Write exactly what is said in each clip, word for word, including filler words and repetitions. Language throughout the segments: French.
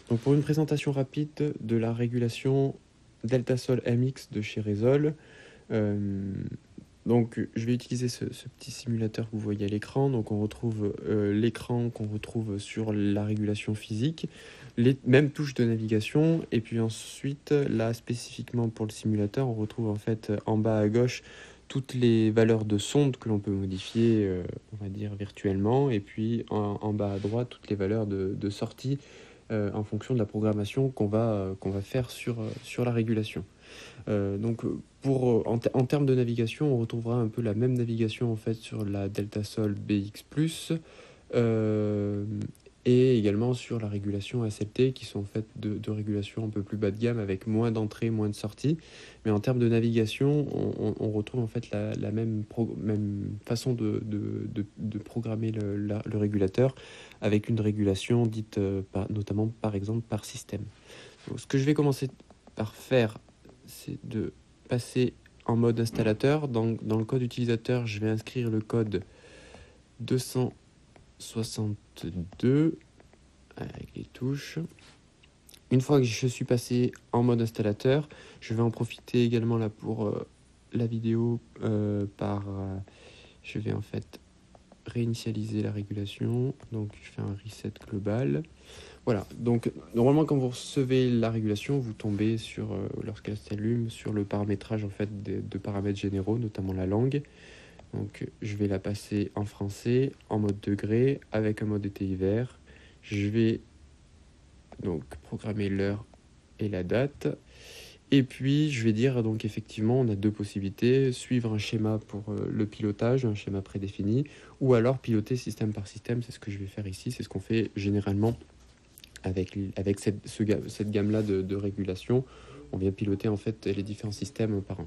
Donc pour une présentation rapide de la régulation Deltasol M X de chez Resol, euh, donc je vais utiliser ce, ce petit simulateur que vous voyez à l'écran. Donc on retrouve euh, l'écran qu'on retrouve sur la régulation physique, les mêmes touches de navigation, et puis ensuite là spécifiquement pour le simulateur, on retrouve en fait en bas à gauche toutes les valeurs de sonde que l'on peut modifier, euh, on va dire virtuellement, et puis en, en bas à droite toutes les valeurs de, de sortie euh, en fonction de la programmation qu'on va, euh, qu'on va faire sur, euh, sur la régulation. Euh, donc pour, euh, en, en termes de navigation, on retrouvera un peu la même navigation en fait sur la Deltasol B X plus, euh, et également sur la régulation S L T, qui sont en fait de, de régulation un peu plus bas de gamme avec moins d'entrées, moins de sorties. Mais en termes de navigation, on, on, on retrouve en fait la, la même, pro, même façon de, de, de, de programmer le, la, le régulateur, avec une régulation dite euh, par, notamment par exemple par système. Donc, ce que je vais commencer par faire, c'est de passer en mode installateur. Dans, dans le code utilisateur, je vais inscrire le code deux cent soixante-deux avec les touches. Une fois que je suis passé en mode installateur, je vais en profiter également là pour euh, la vidéo euh, par... Euh, je vais en fait réinitialiser la régulation. Donc je fais un reset global. Voilà, donc normalement quand vous recevez la régulation, vous tombez sur, euh, lorsqu'elle s'allume, sur le paramétrage en fait de, de paramètres généraux, notamment la langue. Donc je vais la passer en français, en mode degré, avec un mode été hiver. Je vais donc programmer l'heure et la date. Et puis je vais dire donc effectivement on a deux possibilités, suivre un schéma pour euh, le pilotage, un schéma prédéfini, ou alors piloter système par système. C'est ce que je vais faire ici, c'est ce qu'on fait généralement avec, avec cette, ce, cette gamme-là de, de régulation. On vient piloter en fait les différents systèmes par un.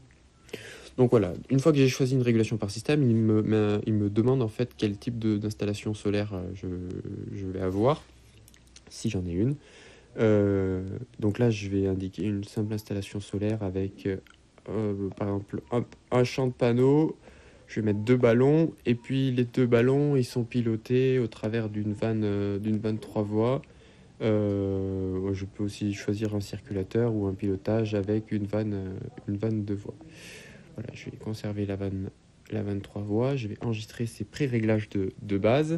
Donc voilà, une fois que j'ai choisi une régulation par système, il me, il me demande en fait quel type d'installation solaire je, je vais avoir, si j'en ai une. Euh, donc là, je vais indiquer une simple installation solaire avec, euh, par exemple, un, un champ de panneaux. Je vais mettre deux ballons, et puis les deux ballons, ils sont pilotés au travers d'une vanne, euh, d'une vanne trois voies. Euh, je peux aussi choisir un circulateur ou un pilotage avec une vanne, une vanne deux voies. Voilà, je vais conserver la vanne, la vanne trois voies. Je vais enregistrer ces pré-réglages de, de base.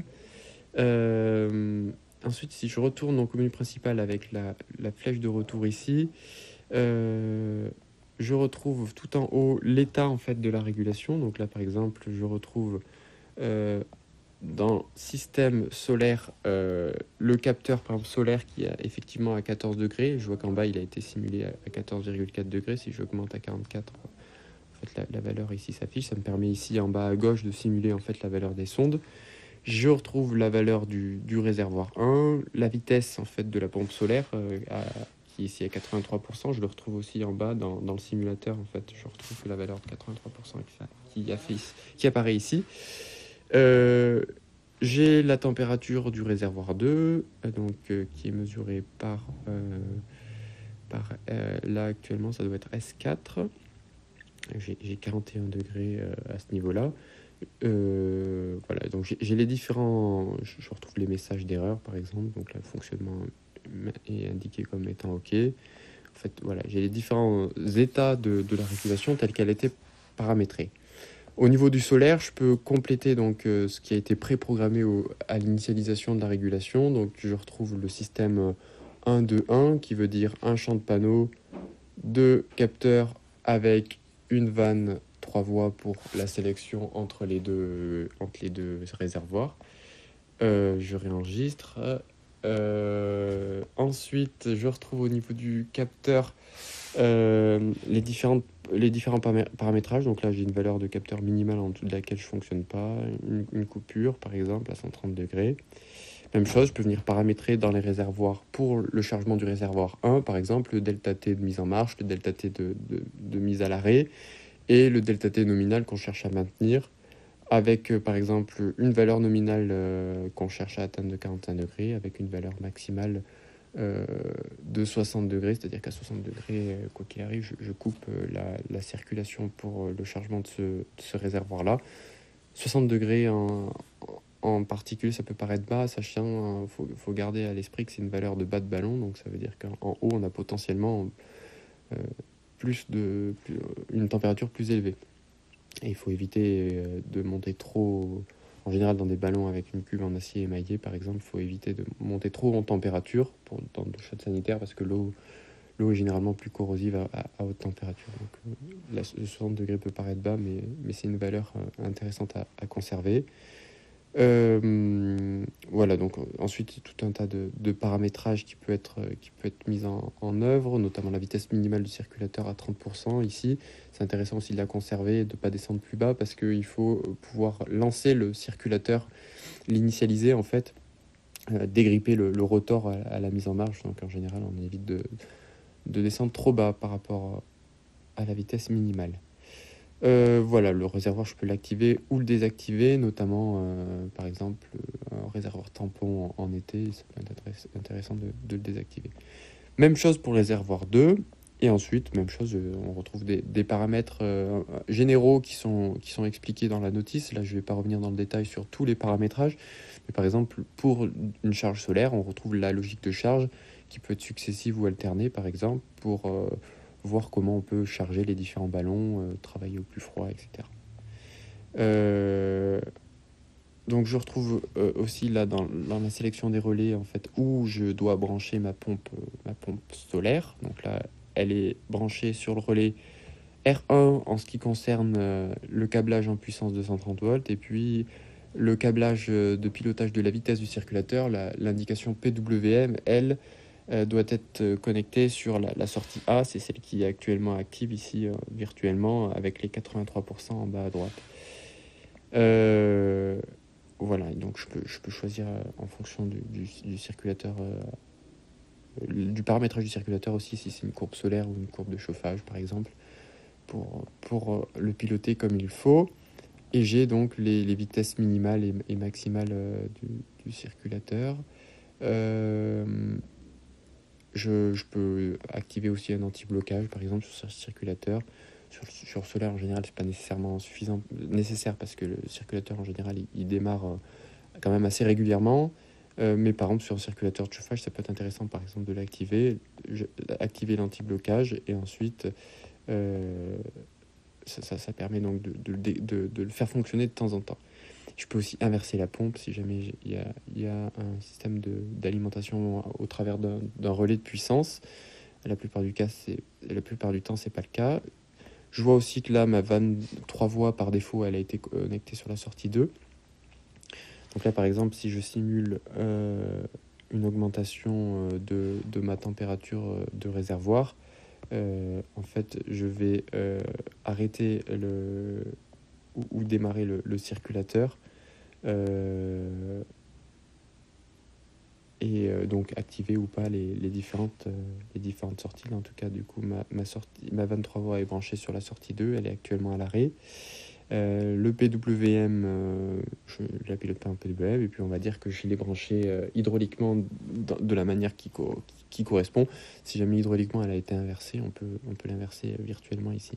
Euh, ensuite, si je retourne au menu principal avec la, la flèche de retour ici, euh, je retrouve tout en haut l'état en fait de la régulation. Donc là, par exemple, je retrouve euh, dans système solaire euh, le capteur par exemple solaire qui est effectivement à quatorze degrés. Je vois qu'en bas, il a été simulé à quatorze virgule quatre degrés. Si j'augmente à quarante-quatre, en fait, la, la valeur ici s'affiche. Ça me permet ici en bas à gauche de simuler en fait la valeur des sondes. Je retrouve la valeur du, du réservoir un, la vitesse en fait de la pompe solaire euh, à, qui est ici à quatre-vingt-trois pour cent. Je le retrouve aussi en bas dans, dans le simulateur. En fait, je retrouve la valeur de quatre-vingt-trois pour cent qui, qui, a fait, qui apparaît ici. Euh, j'ai la température du réservoir deux, donc euh, qui est mesurée par, euh, par euh, là actuellement ça doit être S quatre. J'ai, j'ai quarante et un degrés euh, à ce niveau-là. Euh, voilà, donc j'ai, j'ai les différents. Je, je retrouve les messages d'erreur par exemple. Donc là, le fonctionnement est indiqué comme étant OK. En fait, voilà, j'ai les différents états de, de la régulation telle qu'elle était paramétrée. Au niveau du solaire, je peux compléter donc euh, ce qui a été préprogrammé au, à l'initialisation de la régulation. Donc je retrouve le système un deux un qui veut dire un champ de panneaux, deux capteurs avec une vanne trois voies pour la sélection entre les deux, entre les deux réservoirs. Euh, je réenregistre. Euh, ensuite, je retrouve au niveau du capteur euh, les, différentes, les différents paramétrages. Donc là, j'ai une valeur de capteur minimale en dessous de laquelle je ne fonctionne pas. Une, une coupure, par exemple, à cent trente degrés. Même chose, je peux venir paramétrer dans les réservoirs pour le chargement du réservoir un, par exemple, le delta T de mise en marche, le delta T de, de, de mise à l'arrêt et le delta T nominal qu'on cherche à maintenir avec, euh, par exemple, une valeur nominale euh, qu'on cherche à atteindre de quarante et un degrés avec une valeur maximale euh, de soixante degrés, c'est-à-dire qu'à soixante degrés, euh, quoi qu'il arrive, je, je coupe euh, la, la circulation pour euh, le chargement de ce, de ce réservoir-là. soixante degrés en, en particulier, ça peut paraître bas, sachant, il faut, faut garder à l'esprit que c'est une valeur de bas de ballon, donc ça veut dire qu'en haut, on a potentiellement euh, plus de, plus, une température plus élevée. Et il faut éviter euh, de monter trop, en général dans des ballons avec une cuve en acier émaillé par exemple, il faut éviter de monter trop en température pour, dans le shot sanitaire parce que l'eau, l'eau est généralement plus corrosive à, à, à haute température. Donc, euh, la, le soixante degrés peut paraître bas, mais, mais c'est une valeur euh, intéressante à, à conserver. Euh, voilà, donc euh, ensuite tout un tas de, de paramétrages qui peut être, euh, qui peut être mis en, en œuvre, notamment la vitesse minimale du circulateur à trente pour cent ici. C'est intéressant aussi de la conserver et de ne pas descendre plus bas parce qu'il faut pouvoir lancer le circulateur, l'initialiser en fait, euh, dégripper le, le rotor à, à la mise en marche. Donc en général, on évite de, de descendre trop bas par rapport à la vitesse minimale. Euh, voilà, le réservoir, je peux l'activer ou le désactiver, notamment, euh, par exemple, un réservoir tampon en, en été, ça peut être intéressant de, de le désactiver. Même chose pour le réservoir deux, et ensuite, même chose, euh, on retrouve des, des paramètres euh, généraux qui sont, qui sont expliqués dans la notice. Là, je ne vais pas revenir dans le détail sur tous les paramétrages, mais par exemple, pour une charge solaire, on retrouve la logique de charge qui peut être successive ou alternée, par exemple, pour... Euh, voir comment on peut charger les différents ballons, euh, travailler au plus froid, et cetera. Euh, donc je retrouve euh, aussi là dans, dans la sélection des relais en fait où je dois brancher ma pompe, euh, ma pompe solaire. Donc là, elle est branchée sur le relais R un en ce qui concerne euh, le câblage en puissance deux cent trente volts et puis le câblage de pilotage de la vitesse du circulateur, la, l'indication P W M, elle, euh, doit être connectée sur la, la sortie A, c'est celle qui est actuellement active ici euh, virtuellement avec les quatre-vingt-trois pour cent en bas à droite. Euh, voilà, donc je peux, je peux choisir euh, en fonction du, du, du circulateur, euh, du paramétrage du circulateur aussi, si c'est une courbe solaire ou une courbe de chauffage par exemple, pour, pour euh, le piloter comme il faut. Et j'ai donc les, les vitesses minimales et, et maximales euh, du, du circulateur. Euh, je, je peux activer aussi un anti-blocage, par exemple, sur ce circulateur. Sur, sur solaire, en général, c'est pas nécessairement suffisant, nécessaire parce que le circulateur, en général, il, il démarre euh, quand même assez régulièrement. Euh, mais par exemple, sur un circulateur de chauffage, ça peut être intéressant, par exemple, de l'activer, je, activer l'anti-blocage et ensuite... Euh, Ça, ça, ça permet donc de, de, de, de le faire fonctionner de temps en temps. Je peux aussi inverser la pompe si jamais il y a, y a un système de, d'alimentation au travers d'un, d'un relais de puissance. La plupart du cas, c'est, la plupart du temps, c'est pas le cas. Je vois aussi que là, ma vanne trois voies par défaut, elle a été connectée sur la sortie deux. Donc là, par exemple, si je simule euh, une augmentation de, de ma température de réservoir, Euh, en fait, je vais euh, arrêter le, ou, ou démarrer le, le circulateur euh, et euh, donc activer ou pas les, les, différentes, euh, les différentes sorties. Là, en tout cas, du coup, ma, ma, sortie, ma vingt-trois voies est branchée sur la sortie deux, elle est actuellement à l'arrêt. Euh, le P W M, euh, je ne la pilote pas en P W M, et puis on va dire que je l'ai branché euh, hydrauliquement de, de la manière qui, co- qui, qui correspond. Si jamais hydrauliquement elle a été inversée, on peut, on peut l'inverser virtuellement ici.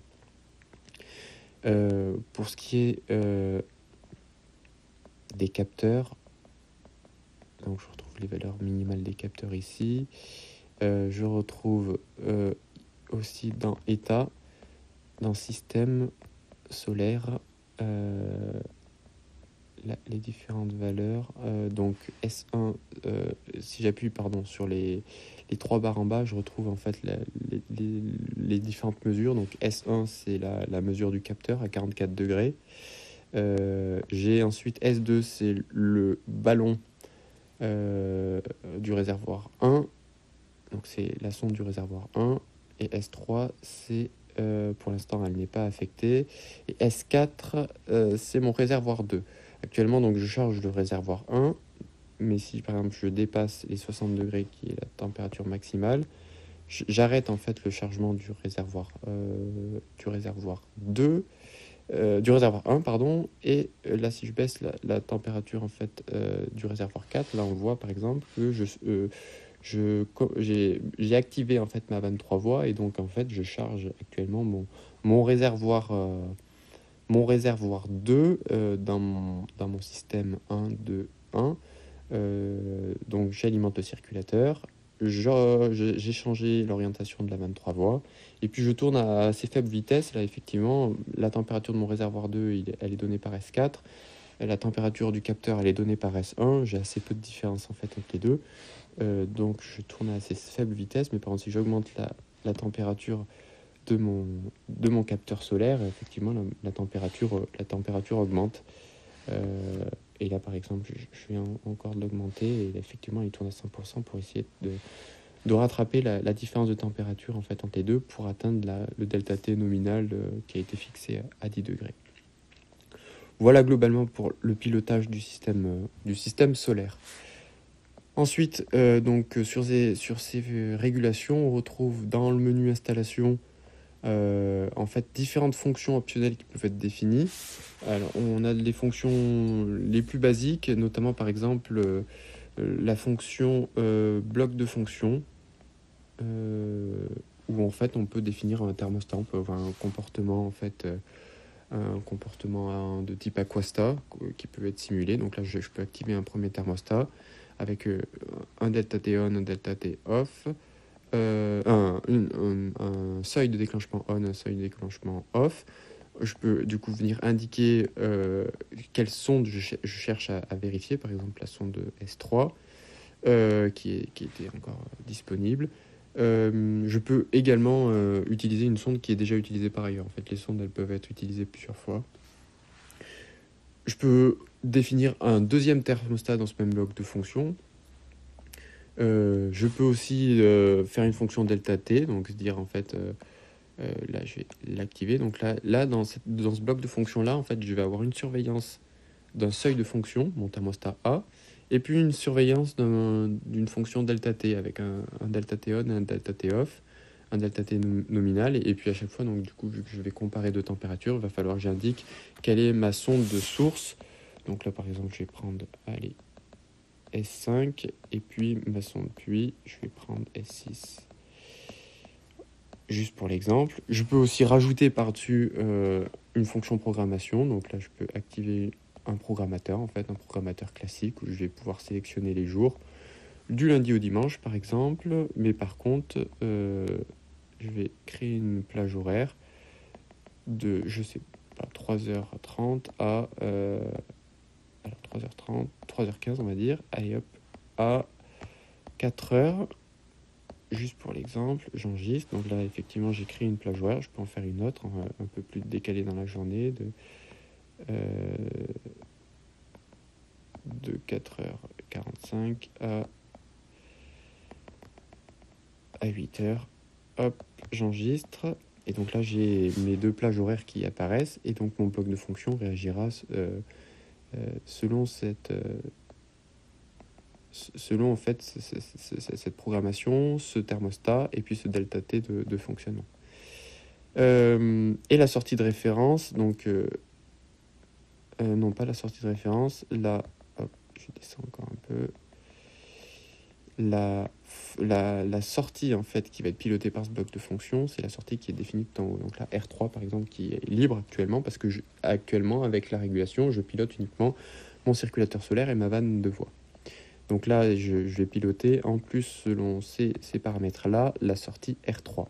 Euh, pour ce qui est euh, des capteurs, donc je retrouve les valeurs minimales des capteurs ici. Euh, je retrouve euh, aussi dans état, dans système solaire, euh, la, les différentes valeurs. Euh, donc S un, euh, si j'appuie pardon, sur les, les trois barres en bas, je retrouve en fait la, les, les, les différentes mesures. Donc S un, c'est la, la mesure du capteur à quarante-quatre degrés. Euh, j'ai ensuite S deux, c'est le ballon euh, du réservoir un. Donc c'est la sonde du réservoir un. Et S trois, c'est euh, pour l'instant elle n'est pas affectée. Et S quatre, euh, c'est mon réservoir deux. Actuellement, donc, je charge le réservoir un, mais si par exemple je dépasse les soixante degrés, qui est la température maximale, j'arrête en fait le chargement du réservoir, euh, du réservoir deux, euh, du réservoir un, pardon, et euh, là si je baisse la, la température en fait euh, du réservoir quatre, là on voit par exemple que je, euh, je, j'ai, j'ai activé en fait ma vingt-trois voies et donc en fait je charge actuellement mon, mon réservoir. Euh, mon réservoir deux euh, dans, mon, dans mon système un, deux, un. Euh, donc j'alimente le circulateur, je- je- j'ai changé l'orientation de la vingt-trois voies, et puis je tourne à assez faible vitesse. Là, effectivement, la température de mon réservoir deux, il, elle est donnée par S quatre. La température du capteur, elle est donnée par S un. J'ai assez peu de différence en fait entre les deux. Euh, donc je tourne à assez faible vitesse, mais par contre, si j'augmente la, la température de mon, de mon capteur solaire, effectivement, la, la température, la température augmente. Euh, et là, par exemple, je, je viens encore de l'augmenter, et effectivement, il tourne à cent pour cent pour essayer de, de rattraper la, la différence de température en fait, entre les deux pour atteindre la, le delta T nominal euh, qui a été fixé à, à dix degrés. Voilà globalement pour le pilotage du système, euh, du système solaire. Ensuite, euh, donc, sur ces, sur ces régulations, on retrouve dans le menu installation euh, en fait différentes fonctions optionnelles qui peuvent être définies. Alors, on a les fonctions les plus basiques, notamment par exemple euh, la fonction euh, bloc de fonction, euh, où en fait on peut définir un thermostat, on peut avoir un comportement en fait. Euh, un comportement de type Aquasta qui peut être simulé. Donc là, je, je peux activer un premier thermostat avec euh, un delta T on, un delta T off, euh, un, une, un, un seuil de déclenchement on, un seuil de déclenchement off. Je peux du coup venir indiquer euh, quelle sonde je, ch- je cherche à, à vérifier, par exemple la sonde S trois euh, qui, est, qui était encore disponible. Euh, je peux également euh, utiliser une sonde qui est déjà utilisée par ailleurs. En fait, les sondes, elles peuvent être utilisées plusieurs fois. Je peux définir un deuxième thermostat dans ce même bloc de fonctions. Euh, je peux aussi euh, faire une fonction delta T, donc se dire en fait, euh, euh, là je vais l'activer. Donc là, là dans, cette, dans ce bloc de fonctions là, en fait, je vais avoir une surveillance d'un seuil de fonction, mon thermostat A, et puis une surveillance d'un, d'une fonction delta T avec un, un delta T on et un delta T off, un delta T nominal, et puis à chaque fois, donc du coup, vu que je vais comparer deux températures, il va falloir que j'indique quelle est ma sonde de source. Donc là, par exemple, je vais prendre, allez, S cinq, et puis ma sonde puits, je vais prendre S six. Juste pour l'exemple. Je peux aussi rajouter par-dessus euh, une fonction programmation. Donc là, je peux activer un programmateur, en fait, un programmateur classique où je vais pouvoir sélectionner les jours du lundi au dimanche, par exemple. Mais par contre, euh, je vais créer une plage horaire de, je sais pas, trois heures trente à euh, alors trois heures trente, trois heures quinze, on va dire. Allez hop, à quatre heures. Juste pour l'exemple, j'enregistre. Donc là, effectivement, j'ai créé une plage horaire. Je peux en faire une autre, un, un peu plus décalée dans la journée, de, euh, de quatre heures quarante-cinq à, à huit heures. Hop, j'enregistre. Et donc là, j'ai mes deux plages horaires qui apparaissent. Et donc, mon bloc de fonction réagira euh, euh, selon cette... Euh, selon en fait cette programmation, ce thermostat et puis ce delta T de, de fonctionnement. Euh, et la sortie de référence, donc euh, euh, non pas la sortie de référence, la, hop, je descends encore un peu, la, la, la sortie en fait qui va être pilotée par ce bloc de fonction, c'est la sortie qui est définie tout en haut. Donc là R trois par exemple qui est libre actuellement parce que je, actuellement avec la régulation je pilote uniquement mon circulateur solaire et ma vanne de voie. Donc là, je, je vais piloter, en plus, selon ces, ces paramètres-là, la sortie R trois.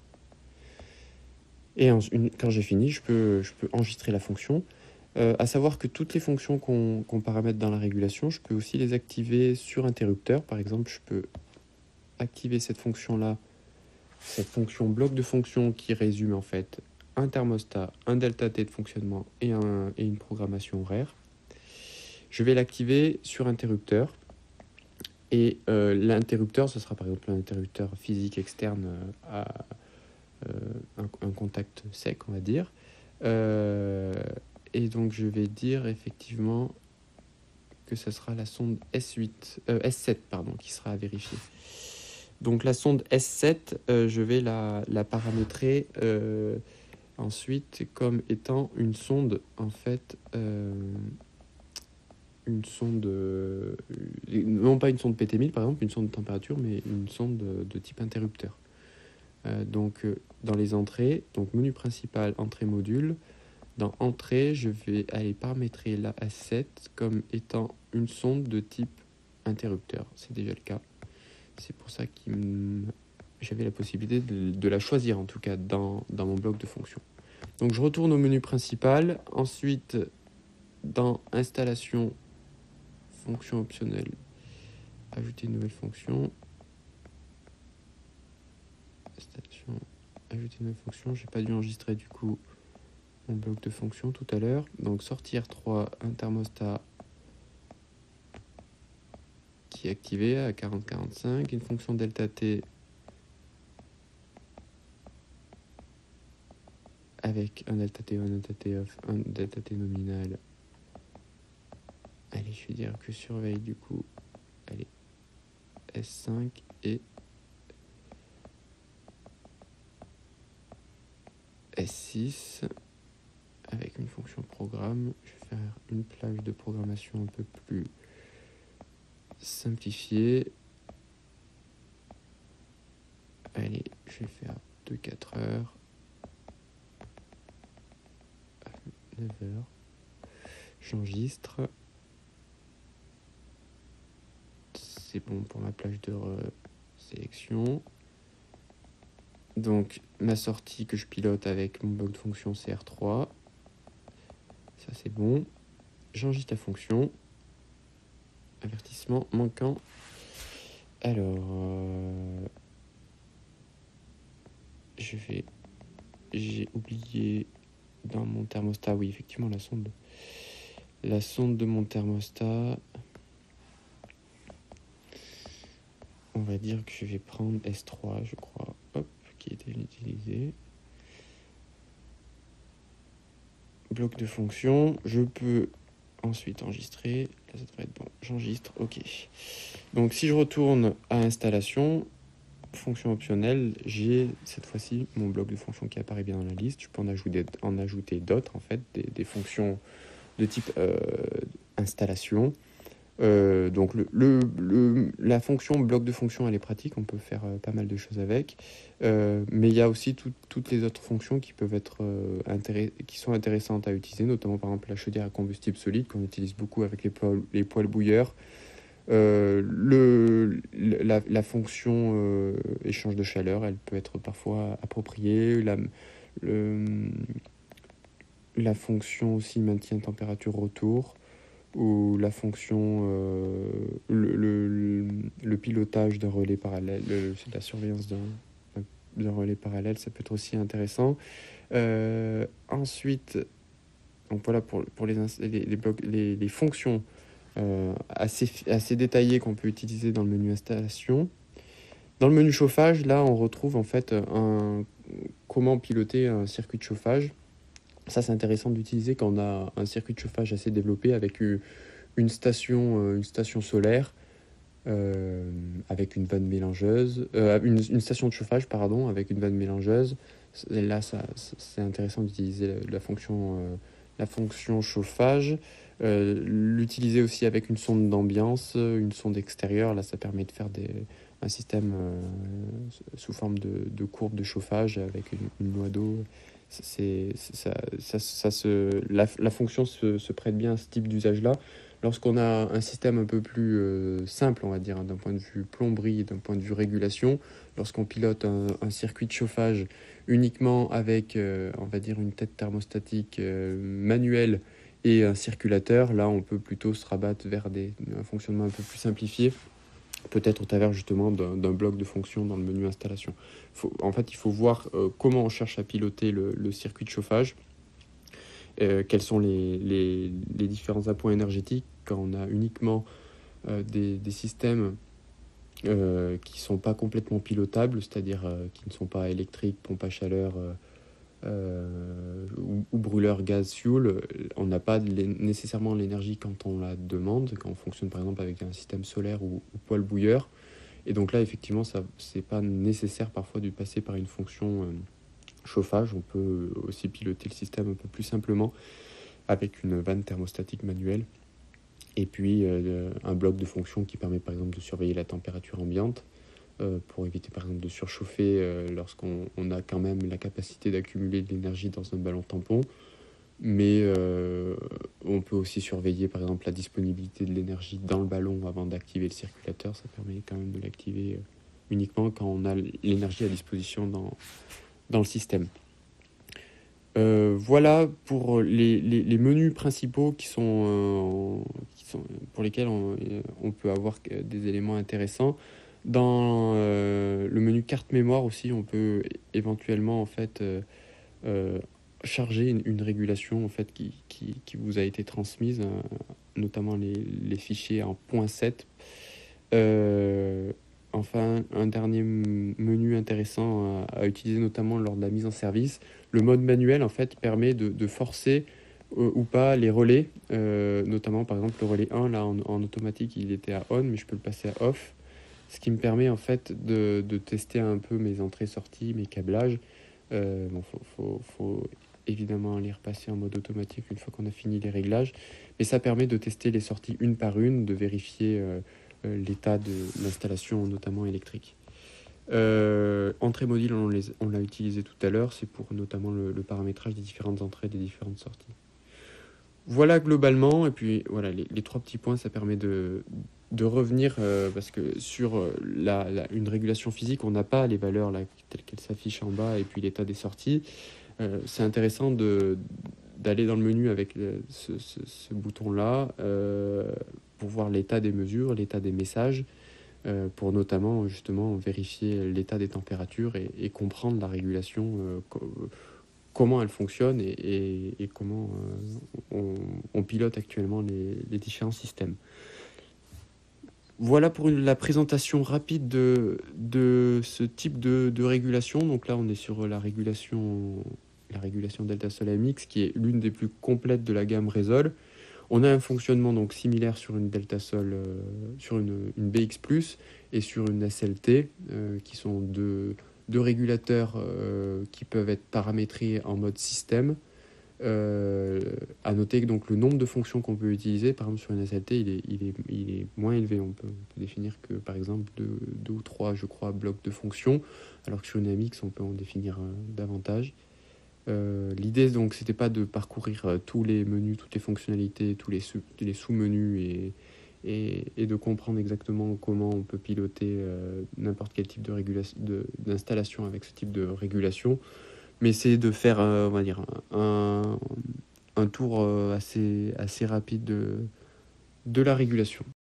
Et en, une, quand j'ai fini, je peux, je peux enregistrer la fonction. Euh, à savoir que toutes les fonctions qu'on qu'on paramètre dans la régulation, je peux aussi les activer sur interrupteur. Par exemple, je peux activer cette fonction-là, cette fonction bloc de fonction qui résume en fait un thermostat, un delta T de fonctionnement et, un, et une programmation horaire. Je vais l'activer sur interrupteur. Et euh, l'interrupteur, ce sera par exemple un interrupteur physique externe à euh, un, un contact sec, on va dire. Euh, et donc je vais dire effectivement que ce sera la sonde S huit, euh, S sept pardon, qui sera à vérifier. Donc la sonde S sept, euh, je vais la, la paramétrer euh, ensuite comme étant une sonde en fait... Euh, une sonde, euh, non pas une sonde P T mille par exemple, une sonde de température, mais une sonde de, de type interrupteur. Euh, donc euh, dans les entrées, donc menu principal, entrée module, Dans Entrée, je vais aller paramétrer la A sept comme étant une sonde de type interrupteur. C'est déjà le cas. C'est pour ça que j'avais la possibilité de, de la choisir, en tout cas, dans, dans mon bloc de fonctions. Donc, je retourne au menu principal. Ensuite, dans Installation, fonction optionnelle, ajouter une nouvelle fonction. Installation, ajouter une nouvelle fonction. J'ai pas dû enregistrer, du coup, mon bloc de fonctions tout à l'heure. Donc, sortir trois, un thermostat qui est activé à quarante quarante-cinq, une fonction delta T avec un delta T on, un delta T off, un delta T nominal. Allez, je vais dire que surveille du coup, allez, S cinq et S six avec une fonction programme. Je vais faire une plage de programmation un peu plus simplifiée. Allez, je vais faire deux quatre heures. neuf heures. J'enregistre. C'est bon pour ma plage de sélection. Donc, ma sortie que je pilote avec mon bloc de fonction C R trois. Ça, c'est bon. J'enregistre la fonction. Avertissement manquant. Alors, euh, je vais... J'ai oublié dans mon thermostat, oui, effectivement, la sonde. La sonde de mon thermostat... On va dire que je vais prendre S trois, je crois, hop, qui était utilisé. Bloc de fonction, je peux ensuite enregistrer. Là, ça devrait être bon. J'enregistre, ok. Donc, si je retourne à installation, fonction optionnelle, j'ai cette fois-ci mon bloc de fonction qui apparaît bien dans la liste. Je peux en ajouter, en ajouter d'autres, en fait, des, des fonctions de type euh, installation. Euh, donc le, le, le, la fonction bloc de fonction, elle est pratique, on peut faire euh, pas mal de choses avec, euh, mais il y a aussi tout, toutes les autres fonctions qui peuvent être euh, intéress- qui sont intéressantes à utiliser, notamment par exemple la chaudière à combustible solide qu'on utilise beaucoup avec les poêles, les poêles bouilleurs, euh, le, la, la fonction euh, échange de chaleur, elle peut être parfois appropriée, la, le, la fonction aussi maintien température retour, ou la fonction, euh, le, le, le pilotage d'un relais parallèle, le, la surveillance d'un, d'un relais parallèle, ça peut être aussi intéressant. Euh, ensuite, donc voilà pour, pour les, les, les, blocs, les, les fonctions euh, assez, assez détaillées qu'on peut utiliser dans le menu installation. Dans le menu chauffage, là, on retrouve en fait un, comment piloter un circuit de chauffage. Ça, c'est intéressant d'utiliser quand on a un circuit de chauffage assez développé avec une station, une station solaire euh, avec une vanne mélangeuse, euh, une, une station de chauffage, pardon, avec une vanne mélangeuse. Et là, ça, c'est intéressant d'utiliser la, la, fonction, euh, la fonction chauffage. Euh, l'utiliser aussi avec une sonde d'ambiance, une sonde extérieure. Là, ça permet de faire des, un système euh, sous forme de, de courbe de chauffage avec une, une noix d'eau. C'est, ça, ça, ça se, la, la fonction se, se prête bien à ce type d'usage-là. Lorsqu'on a un système un peu plus euh, simple, on va dire, hein, d'un point de vue plomberie, d'un point de vue régulation, lorsqu'on pilote un, un circuit de chauffage uniquement avec, euh, on va dire, une tête thermostatique euh, manuelle et un circulateur, là, on peut plutôt se rabattre vers des, un fonctionnement un peu plus simplifié, peut-être au travers justement d'un, d'un bloc de fonctions dans le menu installation. Faut, en fait, il faut voir euh, comment on cherche à piloter le, le circuit de chauffage, euh, quels sont les, les, les différents appoints énergétiques quand on a uniquement euh, des, des systèmes euh, qui ne sont pas complètement pilotables, c'est-à-dire euh, qui ne sont pas électriques, pompe à chaleur euh, euh, ou, ou brûleur gaz-fuel. On n'a pas nécessairement l'énergie quand on la demande, quand on fonctionne par exemple avec un système solaire ou, ou poêle bouilleur. Et donc là, effectivement, ce n'est pas nécessaire parfois de passer par une fonction euh, chauffage. On peut aussi piloter le système un peu plus simplement avec une vanne thermostatique manuelle. Et puis euh, un bloc de fonction qui permet par exemple de surveiller la température ambiante euh, pour éviter par exemple de surchauffer euh, lorsqu'on on a quand même la capacité d'accumuler de l'énergie dans un ballon tampon. Mais euh, on peut aussi surveiller par exemple la disponibilité de l'énergie dans le ballon avant d'activer le circulateur. Ça permet quand même de l'activer euh, uniquement quand on a l'énergie à disposition dans, dans le système. Euh, voilà pour les, les, les menus principaux qui sont, euh, qui sont, pour lesquels on, on peut avoir des éléments intéressants. Dans euh, le menu carte mémoire aussi, on peut éventuellement en fait euh, euh, charger une, une régulation en fait qui, qui, qui vous a été transmise, euh, notamment les, les fichiers en point sept. Euh, enfin, un dernier menu intéressant à, à utiliser notamment lors de la mise en service, le mode manuel en fait permet de, de forcer euh, ou pas les relais, euh, notamment par exemple le relais un là en, en automatique il était à on mais je peux le passer à off, ce qui me permet en fait de, de tester un peu mes entrées-sorties, mes câblages. Euh, bon, faut, faut, faut évidemment les repasser en mode automatique une fois qu'on a fini les réglages, mais ça permet de tester les sorties une par une, de vérifier euh, euh, l'état de l'installation, notamment électrique. Euh, entrée module, on, les, on l'a utilisé tout à l'heure, c'est pour notamment le, le paramétrage des différentes entrées, des différentes sorties. Voilà globalement, et puis voilà, les, les trois petits points, ça permet de, de revenir, euh, parce que sur la, la, une régulation physique, on n'a pas les valeurs là, telles qu'elles s'affichent en bas, et puis l'état des sorties. Euh, c'est intéressant de, d'aller dans le menu avec le, ce, ce, ce bouton-là, euh, pour voir l'état des mesures, l'état des messages, euh, pour notamment justement vérifier l'état des températures et, et comprendre la régulation, euh, co- comment elle fonctionne et, et, et comment euh, on, on pilote actuellement les, les différents systèmes. Voilà pour une, la présentation rapide de, de ce type de, de régulation. Donc là, on est sur la régulation, la régulation Delta Sol A M X, qui est l'une des plus complètes de la gamme Resol. On a un fonctionnement donc similaire sur une Delta Sol, euh, sur une, une B X plus et sur une S L T, euh, qui sont deux, deux régulateurs euh, qui peuvent être paramétrés en mode système. Euh, à noter que donc, le nombre de fonctions qu'on peut utiliser, par exemple sur une S L T, il est, il est, il est moins élevé. On peut, on peut définir que par exemple deux, deux ou trois, je crois, blocs de fonctions, alors que sur une A M X, on peut en définir euh, davantage. Euh, l'idée, donc, c'était pas de parcourir euh, tous les menus, toutes les fonctionnalités, tous les, sous, les sous-menus et, et, et de comprendre exactement comment on peut piloter euh, n'importe quel type de régulation, de, d'installation avec ce type de régulation. Mais c'est de faire, euh, on va dire, un, un tour euh, assez, assez rapide de, de la régulation.